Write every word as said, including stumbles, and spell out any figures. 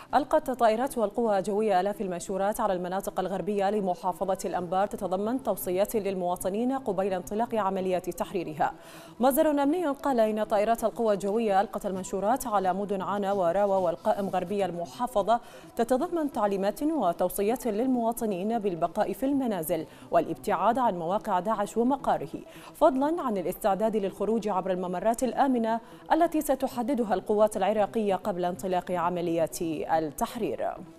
ألقت طائرات والقوى الجوية آلاف المنشورات على المناطق الغربية لمحافظة الأنبار تتضمن توصيات للمواطنين قبيل انطلاق عمليات تحريرها. مصدر أمني قال إن طائرات القوى الجوية ألقت المنشورات على مدن عنا وراوة والقائم غربية المحافظة تتضمن تعليمات وتوصيات للمواطنين بالبقاء في المنازل والابتعاد عن مواقع داعش ومقاره، فضلا عن الاستعداد للخروج عبر الممرات الآمنة التي ستحددها القوات العراقية قبل انطلاق عمليات التحرير.